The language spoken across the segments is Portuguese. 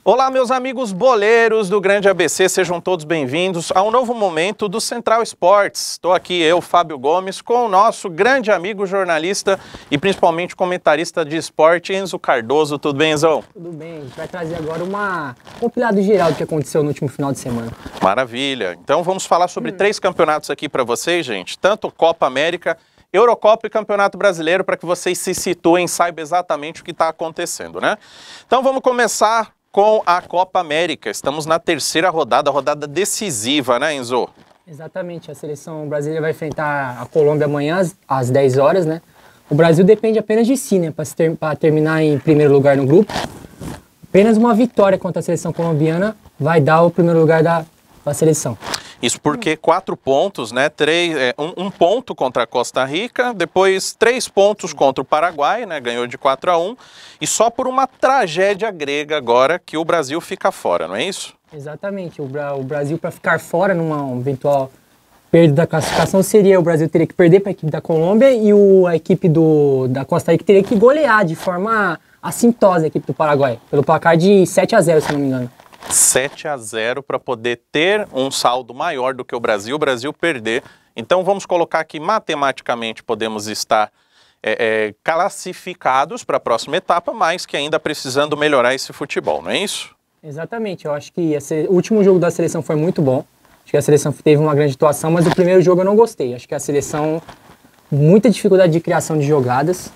Olá, meus amigos boleiros do Grande ABC, sejam todos bem-vindos a um novo momento do Central Esportes. Estou aqui, eu, Fábio Gomes, com o nosso grande amigo jornalista e principalmente comentarista de esporte, Enzo Cardoso. Tudo bem, Enzão? Tudo bem, a gente vai trazer agora um compilado geral do que aconteceu no último final de semana. Maravilha. Então vamos falar sobre três campeonatos aqui para vocês, gente. Tanto Copa América, Eurocopa e Campeonato Brasileiro, para que vocês se situem e saibam exatamente o que está acontecendo, né? Então vamos começar com a Copa América. Estamos na terceira rodada, rodada decisiva, né, Enzo? Exatamente, a seleção brasileira vai enfrentar a Colômbia amanhã às 10 horas, né? O Brasil depende apenas de si, né, para terminar em primeiro lugar no grupo. Apenas uma vitória contra a seleção colombiana vai dar o primeiro lugar da seleção. Isso porque 4 pontos, né? Um ponto contra a Costa Rica, depois 3 pontos contra o Paraguai, né? Ganhou de 4-1. E só por uma tragédia grega agora que o Brasil fica fora, não é isso? Exatamente. O Brasil, para ficar fora numa eventual perda da classificação, o Brasil teria que perder para a equipe da Colômbia e a equipe da Costa Rica teria que golear de forma assintosa a equipe do Paraguai, pelo placar de 7-0, se não me engano. 7-0 para poder ter um saldo maior do que o Brasil perder. Então vamos colocar aqui matematicamente podemos estar classificados para a próxima etapa, mas que ainda precisando melhorar esse futebol, não é isso? Exatamente, eu acho que o último jogo da seleção foi muito bom. Acho que a seleção teve uma grande atuação, mas o primeiro jogo eu não gostei. Acho que a seleção, muita dificuldade de criação de jogadas.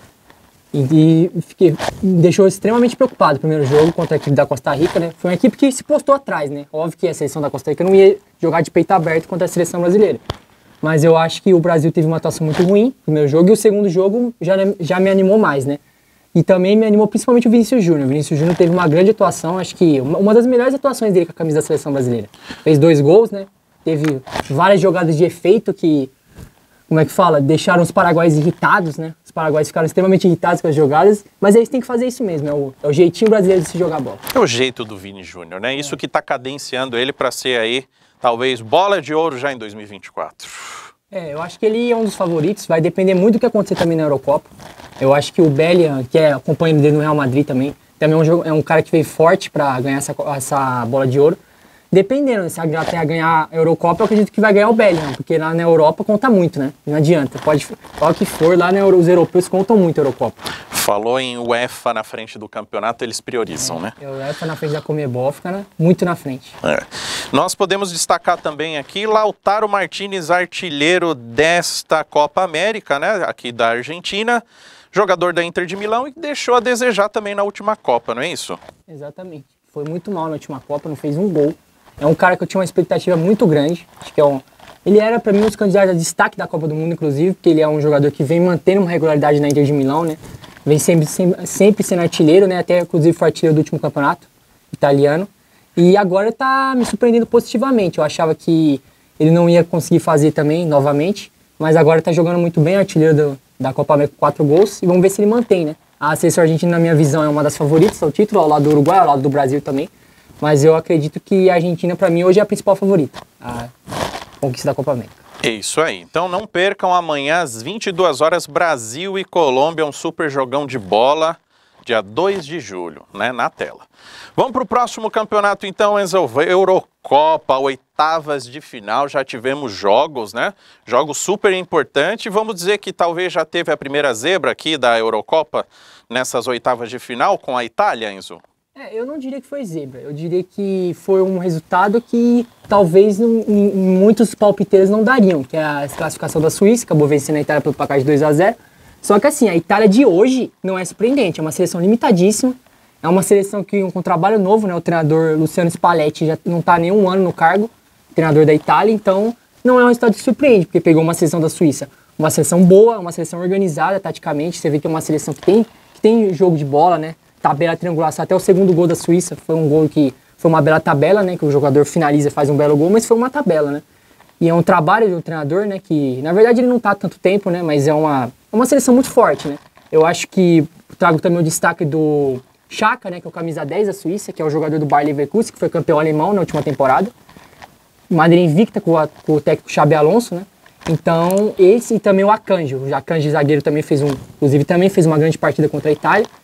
E me deixou extremamente preocupado o primeiro jogo contra a equipe da Costa Rica, né? Foi uma equipe que se postou atrás, né? Óbvio que a seleção da Costa Rica não ia jogar de peito aberto contra a seleção brasileira. Mas eu acho que o Brasil teve uma atuação muito ruim no primeiro jogo e o segundo jogo já me animou mais, né? E também me animou principalmente o Vinícius Júnior. O Vinícius Júnior teve uma grande atuação, acho que uma das melhores atuações dele com a camisa da seleção brasileira. Fez 2 gols, né? Teve várias jogadas de efeito que, como é que fala? Deixaram os paraguaios irritados, né? Os paraguaios ficaram extremamente irritados com as jogadas, mas eles têm que fazer isso mesmo, é o jeitinho brasileiro de se jogar bola. É o jeito do Vini Júnior, né? Isso que está cadenciando ele para ser aí, talvez, bola de ouro já em 2024. Eu acho que ele é um dos favoritos, vai depender muito do que acontecer também na Eurocopa. Eu acho que o Bellingham, que é companheiro dele no Real Madrid também é um cara que veio forte para ganhar essa bola de ouro. Dependendo, se a Inglaterra ganhar a Eurocopa, eu acredito que vai ganhar o Bellingham, porque lá na Europa conta muito, né? Não adianta, pode falar o que for, lá os europeus contam muito a Eurocopa. Falou em UEFA na frente do campeonato, eles priorizam, né? A UEFA na frente da Conmebol fica muito na frente. Nós podemos destacar também aqui Lautaro Martínez, artilheiro desta Copa América, né? Aqui da Argentina, jogador da Inter de Milão e deixou a desejar também na última Copa, não é isso? Exatamente. Foi muito mal na última Copa, não fez um gol. É um cara que eu tinha uma expectativa muito grande. Acho que ele era, para mim, um dos candidatos a destaque da Copa do Mundo, inclusive, porque ele é um jogador que vem mantendo uma regularidade na Inter de Milão, né? Vem sempre sendo artilheiro, né? Até, inclusive, foi artilheiro do último campeonato italiano. E agora tá me surpreendendo positivamente. Eu achava que ele não ia conseguir fazer também, novamente, mas agora tá jogando muito bem, artilheiro da Copa América com 4 gols, e vamos ver se ele mantém, né? A seleção argentina, na minha visão, é uma das favoritas ao título, ao lado do Uruguai, ao lado do Brasil também. Mas eu acredito que a Argentina, para mim, hoje é a principal favorita, a conquista da Copa América. É isso aí. Então não percam amanhã às 22 horas, Brasil e Colômbia, um super jogão de bola, dia 2 de julho, né, na tela. Vamos para o próximo campeonato então, Enzo. Eurocopa, oitavas de final, já tivemos jogos, né? Jogos super importantes. Vamos dizer que talvez já teve a primeira zebra aqui da Eurocopa nessas oitavas de final com a Itália, Enzo? Eu não diria que foi zebra, eu diria que foi um resultado que talvez muitos palpiteiros não dariam, que é a classificação da Suíça, acabou vencendo a Itália pelo placar de 2-0. Só que assim, a Itália de hoje não é surpreendente, é uma seleção limitadíssima, é uma seleção que com um trabalho novo, né, o treinador Luciano Spalletti já não está nem um ano no cargo, treinador da Itália, então não é um resultado que surpreende, porque pegou uma seleção da Suíça, uma seleção boa, uma seleção organizada taticamente, você vê que é uma seleção que tem jogo de bola, né? Tabela triangulação, até o segundo gol da Suíça foi um gol que foi uma bela tabela, né, que o jogador finaliza e faz um belo gol, mas foi uma tabela, né, e é um trabalho do treinador, né, que na verdade ele não tá há tanto tempo, né, mas é uma seleção muito forte, né. Eu acho que trago também o destaque do Xhaka, né, que é o camisa 10 da Suíça, que é o jogador do Bayer Leverkusen, que foi campeão alemão na última temporada, maneira invicta com o técnico Xabi Alonso, né. Então esse e também o Akanji zagueiro também inclusive também fez uma grande partida contra a Itália.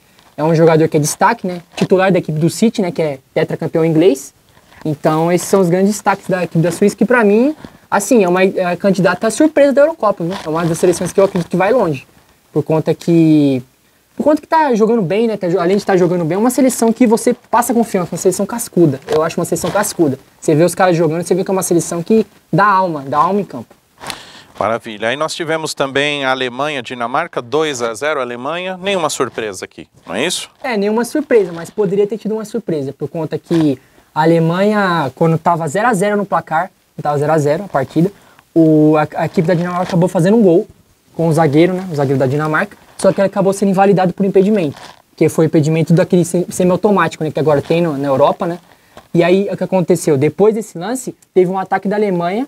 é um jogador que é destaque, né? Titular da equipe do City, né? Que é tetracampeão inglês. Então, esses são os grandes destaques da equipe da Suíça, que pra mim, assim, é uma candidata à surpresa da Eurocopa, né? É uma das seleções que eu acredito que vai longe. Por conta que tá jogando bem, né? Além de estar jogando bem, é uma seleção que você passa confiança, uma seleção cascuda. Eu acho uma seleção cascuda. Você vê os caras jogando, você vê que é uma seleção que dá alma em campo. Maravilha. Aí nós tivemos também a Alemanha, Dinamarca, 2-0 Alemanha. Nenhuma surpresa aqui, não é isso? Nenhuma surpresa, mas poderia ter tido uma surpresa, por conta que a Alemanha, quando estava 0-0 no placar, estava 0-0 a partida, a equipe da Dinamarca acabou fazendo um gol com o zagueiro, né? O zagueiro da Dinamarca, só que ele acabou sendo invalidado por impedimento, que foi o impedimento daquele semiautomático, né? Que agora tem na Europa, né? E aí, o que aconteceu? Depois desse lance, teve um ataque da Alemanha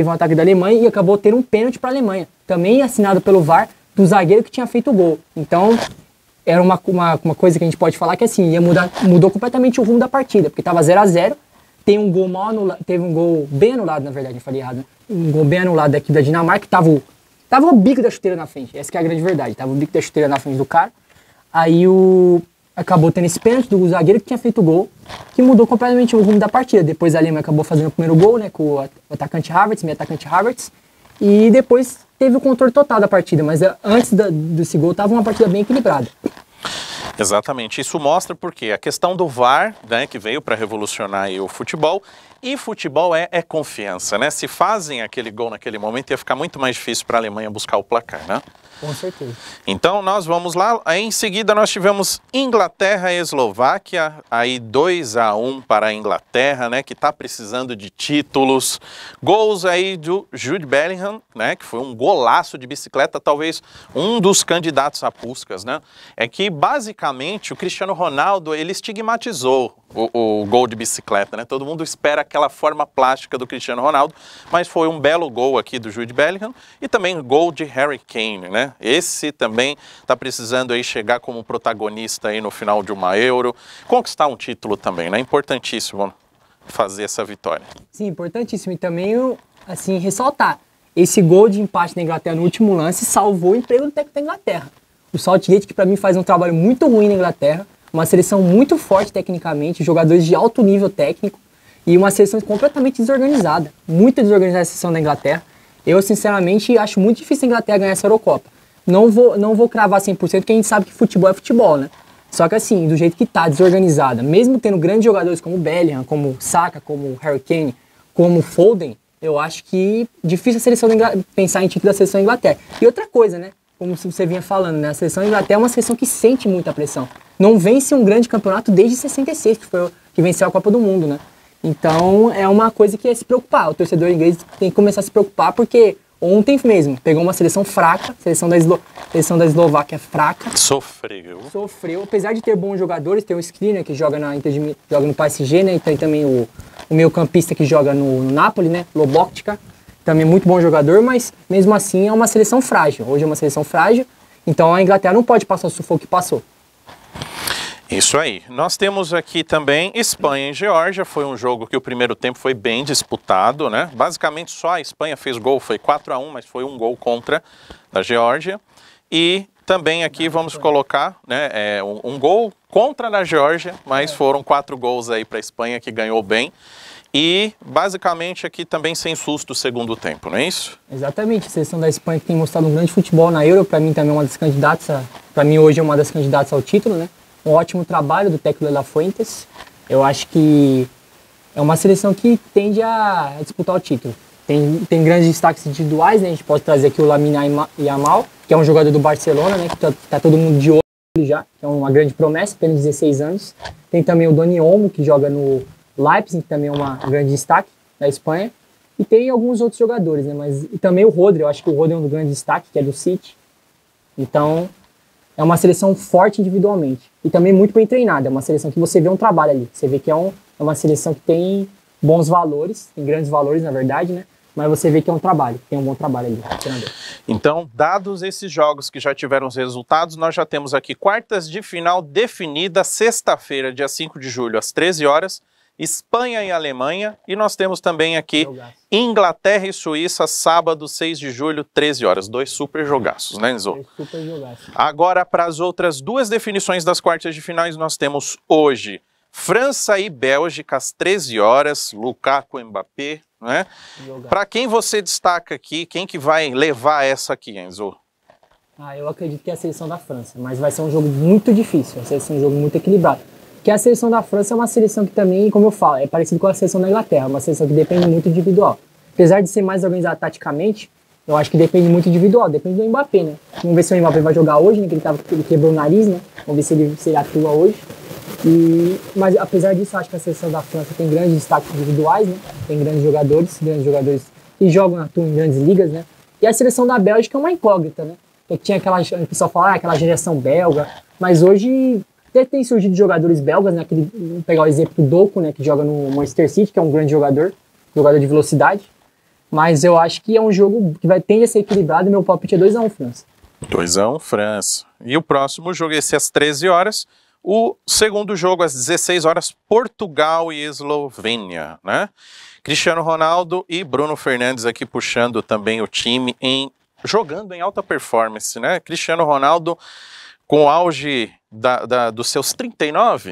e acabou tendo um pênalti para a Alemanha, também assinado pelo VAR, do zagueiro que tinha feito o gol. Então, era uma coisa que a gente pode falar que assim, mudou completamente o rumo da partida, porque estava 0-0, teve um gol bem anulado, na verdade, eu falei errado, né? Um gol bem anulado aqui da Dinamarca, que tava o bico da chuteira na frente, essa que é a grande verdade, tava o bico da chuteira na frente do cara, aí acabou tendo esse pênalti do zagueiro que tinha feito o gol, que mudou completamente o rumo da partida. Depois a Alemanha acabou fazendo o primeiro gol, né, com o atacante Havertz, e depois teve o controle total da partida, mas antes desse gol estava uma partida bem equilibrada. Exatamente, isso mostra porque a questão do VAR, né, que veio para revolucionar aí o futebol, e futebol é confiança, né? Se fazem aquele gol naquele momento, ia ficar muito mais difícil para a Alemanha buscar o placar, né? Com certeza. Então nós vamos lá, aí em seguida nós tivemos Inglaterra e Eslováquia, aí 2-1 para a Inglaterra, né, que está precisando de títulos, gols aí do Jude Bellingham, né, que foi um golaço de bicicleta, talvez um dos candidatos a Puskás, né, é que basicamente o Cristiano Ronaldo, ele estigmatizou o gol de bicicleta, né, todo mundo espera aquela forma plástica do Cristiano Ronaldo, mas foi um belo gol aqui do Jude Bellingham e também gol de Harry Kane, né. Esse também está precisando aí chegar como protagonista aí no final de uma Euro, conquistar um título também, né? Importantíssimo fazer essa vitória. Sim, importantíssimo. E também, assim, ressaltar, esse gol de empate da Inglaterra no último lance salvou o emprego do técnico da Inglaterra. O Southgate, que para mim faz um trabalho muito ruim na Inglaterra, uma seleção muito forte tecnicamente, jogadores de alto nível técnico e uma seleção completamente desorganizada. Muito desorganizada a seleção da Inglaterra. Eu, sinceramente, acho muito difícil a Inglaterra ganhar essa Eurocopa. Não vou cravar 100%, porque a gente sabe que futebol é futebol, né? Só que assim, do jeito que tá, desorganizada, mesmo tendo grandes jogadores como Bellingham, como Saka, como Harry Kane, como Foden, eu acho que difícil a seleção pensar em título da seleção da Inglaterra. E outra coisa, né? Como você vinha falando, né? A seleção da Inglaterra é uma seleção que sente muita pressão. Não vence um grande campeonato desde 66, que venceu a Copa do Mundo, né? Então, é uma coisa que é se preocupar. O torcedor inglês tem que começar a se preocupar, porque ontem mesmo, pegou uma seleção fraca, seleção da Eslováquia fraca. Sofreu, apesar de ter bons jogadores, tem o Skriniar que joga joga no PSG, né? E tem também o meio-campista que joga no Napoli, né? Lobotka, também muito bom jogador, mas mesmo assim é uma seleção frágil. Hoje é uma seleção frágil, então a Inglaterra não pode passar o sufoco que passou. Isso aí. Nós temos aqui também Espanha e Geórgia. Foi um jogo que o primeiro tempo foi bem disputado, né? Basicamente só a Espanha fez gol, foi 4-1, mas foi um gol contra da Geórgia. E também aqui vamos colocar, né, um gol contra da Geórgia, mas foram 4 gols aí para a Espanha, que ganhou bem. E basicamente aqui também sem susto o segundo tempo, não é isso? Exatamente. A seleção da Espanha que tem mostrado um grande futebol na Euro, para mim também é uma das candidatas, para mim hoje é uma das candidatas ao título, né? Um ótimo trabalho do técnico de La Fuentes. Eu acho que é uma seleção que tende a disputar o título. Tem grandes destaques individuais, né? A gente pode trazer aqui o Lamine Yamal, que é um jogador do Barcelona, né? Que tá todo mundo de olho já, que é uma grande promessa, apenas 16 anos. Tem também o Dani Olmo, que joga no Leipzig, que também é um grande destaque da Espanha. E tem alguns outros jogadores, né? E também o Rodri, eu acho que o Rodri é um grande destaque, que é do City. Então, é uma seleção forte individualmente. E também muito bem treinada. É uma seleção que você vê um trabalho ali. Você vê que é uma seleção que tem bons valores, tem grandes valores, na verdade, né? Mas você vê que é um trabalho, tem um bom trabalho ali. Então, dados esses jogos que já tiveram os resultados, nós já temos aqui quartas de final definida, sexta-feira, dia 5 de julho, às 13 horas, Espanha e Alemanha, e nós temos também aqui Jogaço. Inglaterra e Suíça, sábado, 6 de julho, 13 horas. 2 super jogaços, né, Enzo? Super jogaço. Agora, para as outras 2 definições das quartas de finais, nós temos hoje França e Bélgica, às 13 horas, Lukaku, Mbappé, né? Para quem você destaca aqui, quem que vai levar essa aqui, Enzo? Eu acredito que é a seleção da França, mas vai ser um jogo muito difícil, vai ser um jogo muito equilibrado. Porque a seleção da França é uma seleção que também, como eu falo, é parecido com a seleção da Inglaterra, uma seleção que depende muito individual. Apesar de ser mais organizada taticamente, eu acho que depende muito individual, depende do Mbappé, né? Vamos ver se o Mbappé vai jogar hoje, né? Que ele quebrou o nariz, né? Vamos ver se ele atua hoje. Mas apesar disso, eu acho que a seleção da França tem grandes destaques individuais, né? Tem grandes jogadores que jogam, atuam em grandes ligas, né? E a seleção da Bélgica é uma incógnita, né? Porque tinha o pessoal fala, aquela geração belga, mas hoje até tem surgido jogadores belgas, né? Vou pegar o exemplo do Doku, né? Que joga no Manchester City, que é um grande jogador de velocidade. Mas eu acho que é um jogo que tende a ser equilibrado e meu palpite é 2-1 França. 2-1 França. E o próximo jogo, esse às 13 horas. O segundo jogo, às 16 horas, Portugal e Eslovênia, né? Cristiano Ronaldo e Bruno Fernandes aqui puxando também o time, jogando em alta performance, né? Cristiano Ronaldo com o auge dos seus 39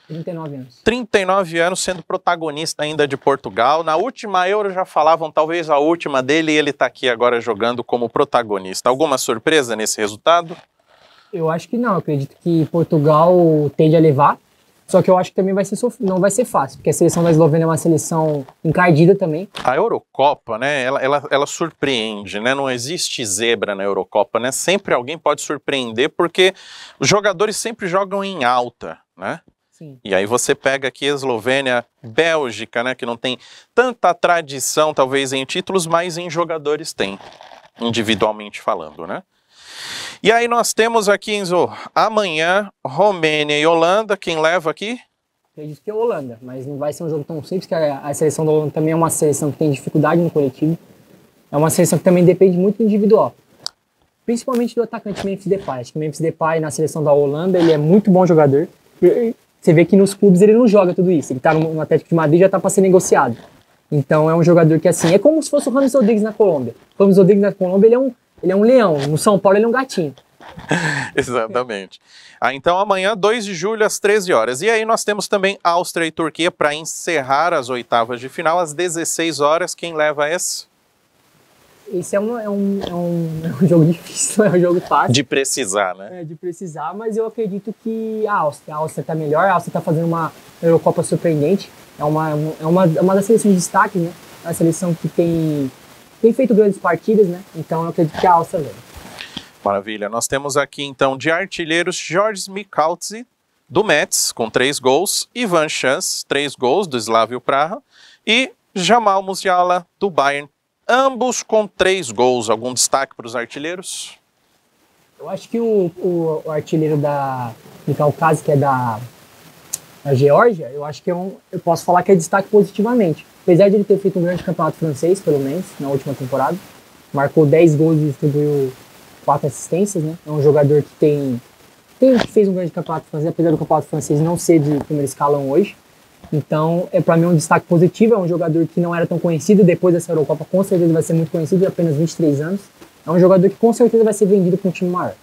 anos. 39 anos sendo protagonista ainda de Portugal. Na última Euro já falavam, talvez a última dele, e ele está aqui agora jogando como protagonista. Alguma surpresa nesse resultado? Eu acho que não, eu acredito que Portugal tende a levar, só que eu acho que também não vai ser fácil, porque a seleção da Eslovênia é uma seleção encardida também. A Eurocopa, né, ela surpreende, né, não existe zebra na Eurocopa, né, sempre alguém pode surpreender, porque os jogadores sempre jogam em alta, né? Sim. E aí você pega aqui a Eslovênia, Bélgica, né, que não tem tanta tradição, talvez, em títulos, mas em jogadores tem, individualmente falando, né? E aí nós temos aqui, Enzo, amanhã, Romênia e Holanda. Quem leva aqui? Acredito que é a Holanda, mas não vai ser um jogo tão simples, que a seleção da Holanda também é uma seleção que tem dificuldade no coletivo. É uma seleção que também depende muito do individual. Principalmente do atacante Memphis Depay. Acho que o Memphis Depay, na seleção da Holanda, ele é muito bom jogador. Você vê que nos clubes ele não joga tudo isso. Ele está no Atlético de Madrid, já está para ser negociado. Então é um jogador que, assim, é como se fosse o James Rodrigues na Colômbia. O James Rodrigues na Colômbia, ele é um leão. No São Paulo, ele é um gatinho. Exatamente. Então amanhã, 2 de julho, às 13 horas. E aí nós temos também Áustria e Turquia para encerrar as oitavas de final, às 16 horas. Quem leva esse? Esse é um jogo difícil, é um jogo fácil. De precisar, né? De precisar, mas eu acredito que a Áustria está melhor, a Áustria está fazendo uma Eurocopa surpreendente. É uma das seleções de destaque, né? É uma seleção que tem feito grandes partidas, né? Então eu acredito que a Áustria leva. Maravilha. Nós temos aqui, então, de artilheiros, Georges Mikaltzi, do Metz, com 3 gols, Ivan Chance, 3 gols, do Slavia Praha, e Jamal Musiala, do Bayern, ambos com 3 gols. Algum destaque para os artilheiros? Eu acho que o artilheiro da Mikaltzi, que é da Geórgia, eu acho que eu posso falar que é destaque positivamente. Apesar de ele ter feito um grande campeonato francês, pelo menos, na última temporada, marcou 10 gols e distribuiu 4 assistências, né? É um jogador que fez um grande campeonato francês, apesar do campeonato francês não ser de primeiro escalão hoje. Então, para mim, um destaque positivo. É um jogador que não era tão conhecido. Depois dessa Eurocopa, com certeza vai ser muito conhecido, de apenas 23 anos. É um jogador que com certeza vai ser vendido para um time maior.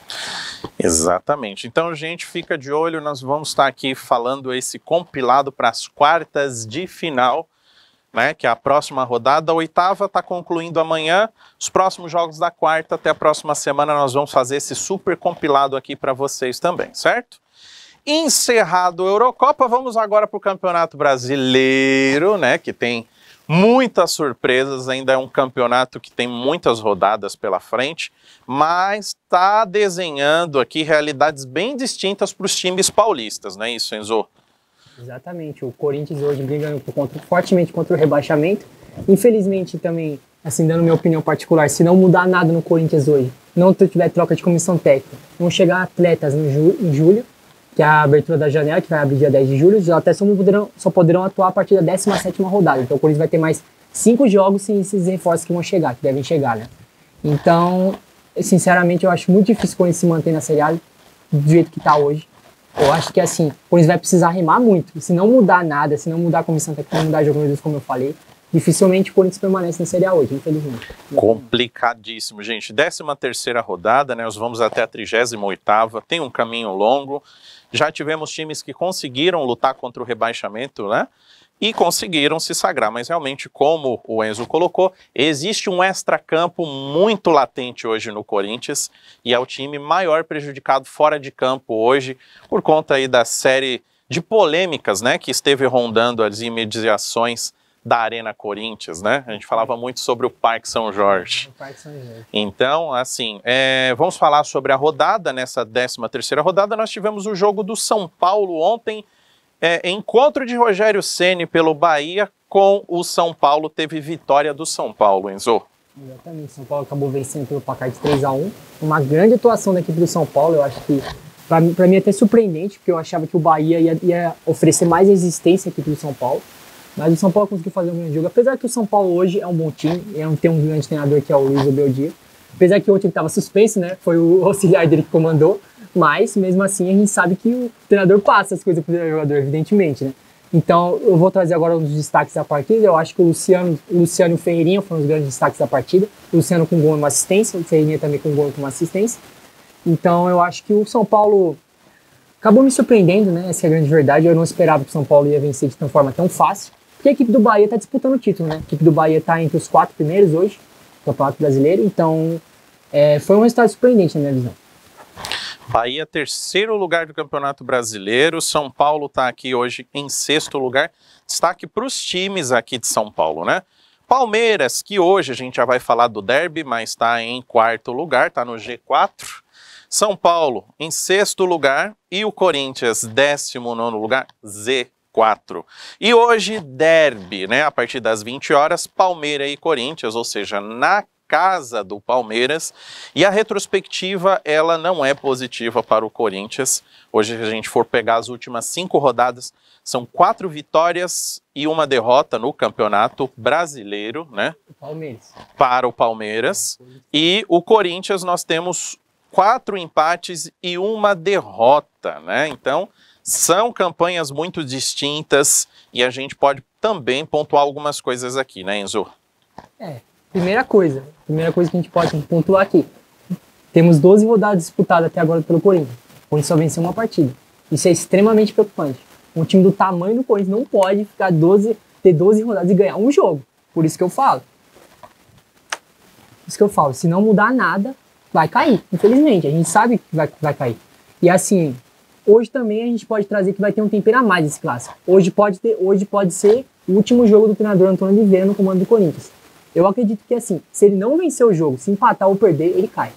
Exatamente. Então, gente, fica de olho. Nós vamos estar aqui falando esse compilado para as quartas de final, né, que é a próxima rodada. A oitava está concluindo amanhã. Os próximos jogos da quarta, até a próxima semana, nós vamos fazer esse super compilado aqui para vocês também, certo? Encerrado a Eurocopa, vamos agora para o Campeonato Brasileiro, né, que tem muitas surpresas. Ainda é um campeonato que tem muitas rodadas pela frente, mas está desenhando aqui realidades bem distintas para os times paulistas, não é isso, Enzo? Exatamente, o Corinthians hoje briga fortemente contra o rebaixamento. Infelizmente também, assim, dando minha opinião particular, se não mudar nada no Corinthians hoje, não tiver troca de comissão técnica, vão chegar atletas em julho, que é a abertura da janela, que vai abrir dia 10 de julho, já até só poderão atuar a partir da 17ª rodada. Então o Corinthians vai ter mais 5 jogos sem esses reforços que vão chegar, que devem chegar, né? Então, sinceramente, eu acho muito difícil o Corinthians se manter na Série A do jeito que está hoje. Eu acho que assim, o Corinthians vai precisar remar muito. Se não mudar nada, se não mudar a comissão técnica, não mudar jogadores, como eu falei, dificilmente o Corinthians permanece na Série A hoje, infelizmente. Complicadíssimo, gente. 13ª rodada, né? Nós vamos até a 38ª. Tem um caminho longo. Já tivemos times que conseguiram lutar contra o rebaixamento, né? E conseguiram se sagrar, mas realmente, como o Enzo colocou, existe um extracampo muito latente hoje no Corinthians e é o time maior prejudicado fora de campo hoje por conta aí da série de polêmicas, né, que esteve rondando as imediações da Arena Corinthians, né? A gente falava muito sobre o Parque São Jorge. Então, assim, vamos falar sobre a rodada. Nessa 13ª rodada, nós tivemos o jogo do São Paulo ontem. Encontro de Rogério Ceni pelo Bahia com o São Paulo, teve vitória do São Paulo, Enzo. Exatamente, São Paulo acabou vencendo pelo placar de 3-1, uma grande atuação da equipe do São Paulo. Eu acho que, para mim, é até surpreendente, porque eu achava que o Bahia ia oferecer mais resistência à equipe do São Paulo, mas o São Paulo conseguiu fazer um grande jogo, apesar que o São Paulo hoje é um bom time, tem um grande treinador que é o Luiz Obeldia, apesar que ontem ele estava suspenso, né, foi o auxiliar dele que comandou, mas, mesmo assim, a gente sabe que o treinador passa as coisas para o jogador, evidentemente, né? Então, eu vou trazer agora um dos destaques da partida. Eu acho que o Luciano e o Ferreirinha foram os grandes destaques da partida. O Luciano com gol e uma assistência, o Ferreirinha também com gol e uma assistência. Então, eu acho que o São Paulo acabou me surpreendendo, né? Essa é a grande verdade. Eu não esperava que o São Paulo ia vencer de forma tão fácil, porque a equipe do Bahia está disputando o título, né? A equipe do Bahia está entre os 4 primeiros hoje, no Campeonato Brasileiro. Então, foi um resultado surpreendente na minha visão. Bahia, 3º lugar do Campeonato Brasileiro. São Paulo está aqui hoje em 6º lugar. Destaque para os times aqui de São Paulo, né? Palmeiras, que hoje a gente já vai falar do derby, mas está em 4º lugar, está no G4. São Paulo em 6º lugar e o Corinthians, 19º lugar, Z4. E hoje, derby, né? A partir das 20 horas, Palmeiras e Corinthians, ou seja, na casa do Palmeiras, e a retrospectiva ela não é positiva para o Corinthians. Hoje, se a gente for pegar as últimas 5 rodadas, são 4 vitórias e 1 derrota no Campeonato Brasileiro, né? Para o Palmeiras. E o Corinthians nós temos 4 empates e 1 derrota, né? Então, são campanhas muito distintas e a gente pode também pontuar algumas coisas aqui, né, Enzo? Primeira coisa que a gente pode pontuar aqui. Temos 12 rodadas disputadas até agora pelo Corinthians. O Corinthians só venceu uma partida. Isso é extremamente preocupante. Um time do tamanho do Corinthians não pode ter 12 rodadas e ganhar um jogo. Por isso que eu falo. Se não mudar nada, vai cair. Infelizmente, a gente sabe que vai cair. E assim, hoje também a gente pode trazer que vai ter um tempero a mais esse clássico. Hoje pode ser o último jogo do treinador Antônio Oliveira no comando do Corinthians. Eu acredito que, assim, se ele não vencer o jogo, se empatar ou perder, ele cai.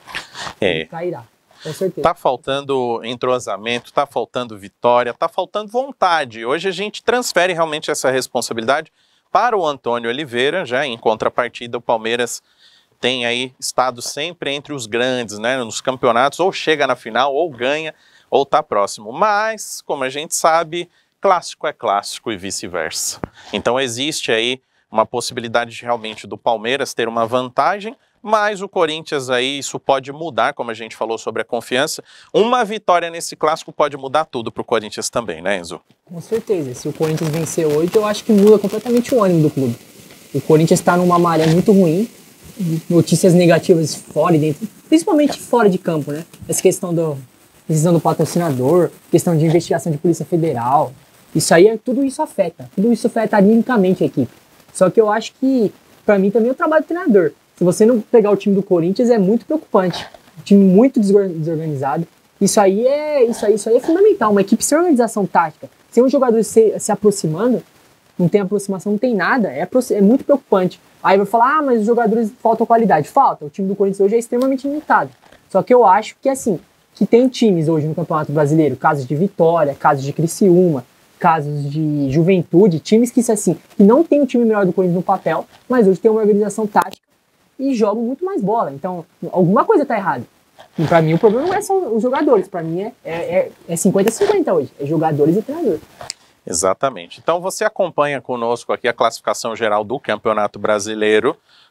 Ele cairá, com certeza. Tá faltando entrosamento, tá faltando vitória, tá faltando vontade. Hoje a gente transfere realmente essa responsabilidade para o Antônio Oliveira, já em contrapartida o Palmeiras tem aí estado sempre entre os grandes, né, nos campeonatos, ou chega na final, ou ganha, ou tá próximo. Mas, como a gente sabe, clássico é clássico e vice-versa. Então existe aí uma possibilidade de realmente do Palmeiras ter uma vantagem, mas o Corinthians aí, isso pode mudar, como a gente falou sobre a confiança. Uma vitória nesse clássico pode mudar tudo para o Corinthians também, né, Enzo? Com certeza. Se o Corinthians vencer hoje, eu acho que muda completamente o ânimo do clube. O Corinthians está numa maré muito ruim, notícias negativas fora e dentro, principalmente fora de campo, né? Essa questão do patrocinador, questão de investigação de Polícia Federal, tudo isso afeta animicamente a equipe. Só que eu acho que, pra mim, também é o trabalho do treinador. Se você não pegar o time do Corinthians, é muito preocupante. Um time muito desorganizado. Isso aí é fundamental. Uma equipe sem organização tática, sem um jogador se aproximando, não tem aproximação, não tem nada, é muito preocupante. Aí vai falar, mas os jogadores faltam qualidade. Falta. O time do Corinthians hoje é extremamente limitado. Só que eu acho que, assim, que tem times hoje no Campeonato Brasileiro, casos de Vitória, casos de Criciúma, casos de Juventude, times que não tem um time melhor do Corinthians no papel, mas hoje tem uma organização tática e jogam muito mais bola. Então, alguma coisa tá errada. E pra mim, o problema não é só os jogadores. Pra mim, é 50-50 hoje. É jogadores e treinador. Exatamente. Então, você acompanha conosco aqui a classificação geral do Campeonato Brasileiro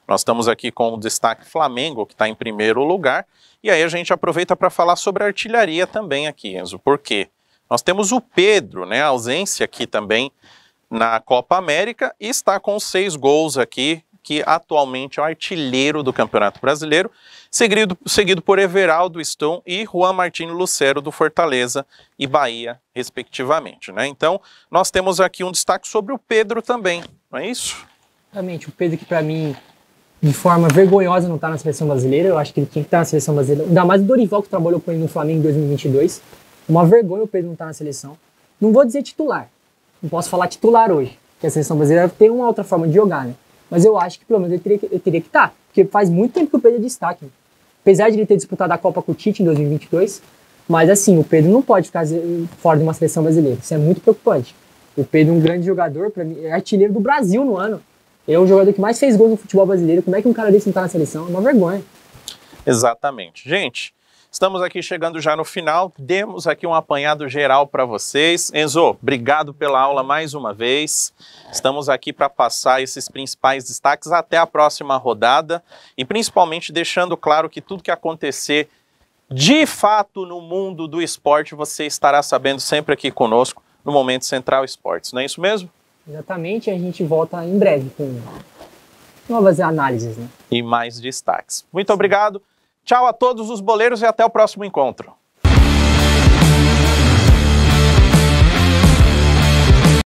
Nós estamos aqui com o destaque Flamengo, que está em primeiro lugar, e aí a gente aproveita para falar sobre a artilharia também aqui, Enzo. Por quê? Nós temos o Pedro, né, a ausência aqui também na Copa América, e está com 6 gols aqui, que atualmente é o artilheiro do Campeonato Brasileiro, seguido por Everaldo Stone e Juan Martín Lucero do Fortaleza e Bahia, respectivamente, né? Então, nós temos aqui um destaque sobre o Pedro também, não é isso? Exatamente, o Pedro que para mim, de forma vergonhosa, não está na seleção brasileira. Eu acho que ele tinha que estar na seleção brasileira, ainda mais o Dorival, que trabalhou com ele no Flamengo em 2022. Uma vergonha o Pedro não estar na seleção. Não vou dizer titular, não posso falar titular hoje, porque a seleção brasileira tem uma outra forma de jogar, né? Mas eu acho que pelo menos ele teria que estar, porque faz muito tempo que o Pedro é destaque. Apesar de ele ter disputado a Copa com o Tite em 2022, mas assim, o Pedro não pode ficar fora de uma seleção brasileira. Isso é muito preocupante. O Pedro é um grande jogador, para mim, é artilheiro do Brasil no ano. É o jogador que mais fez gols no futebol brasileiro. Como é que um cara desse não está na seleção? É uma vergonha. Exatamente. Gente, estamos aqui chegando já no final, demos aqui um apanhado geral para vocês. Enzo, obrigado pela aula mais uma vez. Estamos aqui para passar esses principais destaques até a próxima rodada e principalmente deixando claro que tudo que acontecer de fato no mundo do esporte você estará sabendo sempre aqui conosco no Momento Central Esportes, não é isso mesmo? Exatamente, a gente volta em breve com novas análises, né? E mais destaques. Muito obrigado. Tchau a todos os boleiros e até o próximo encontro.